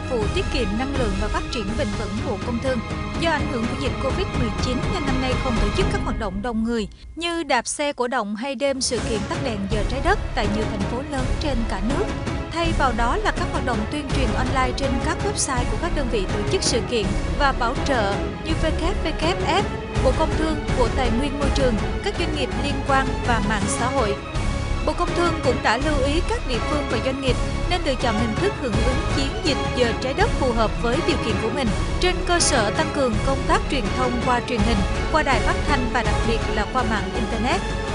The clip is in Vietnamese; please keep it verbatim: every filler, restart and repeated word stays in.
vụ tiết kiệm năng lượng và phát triển bền vững Bộ Công Thương. Do ảnh hưởng của dịch Covid mười chín nên năm nay không tổ chức các hoạt động đông người như đạp xe cổ động hay đêm sự kiện tắt đèn giờ trái đất tại nhiều thành phố lớn trên cả nước. Thay vào đó là các hoạt động tuyên truyền online trên các website của các đơn vị tổ chức sự kiện và bảo trợ như vê kép vê kép ép, Bộ Công Thương, Bộ Tài nguyên Môi trường, các doanh nghiệp liên quan và mạng xã hội. Bộ Công Thương cũng đã lưu ý các địa phương và doanh nghiệp nên lựa chọn hình thức hưởng ứng chiến dịch giờ trái đất phù hợp với điều kiện của mình, trên cơ sở tăng cường công tác truyền thông qua truyền hình, qua đài phát thanh và đặc biệt là qua mạng Internet.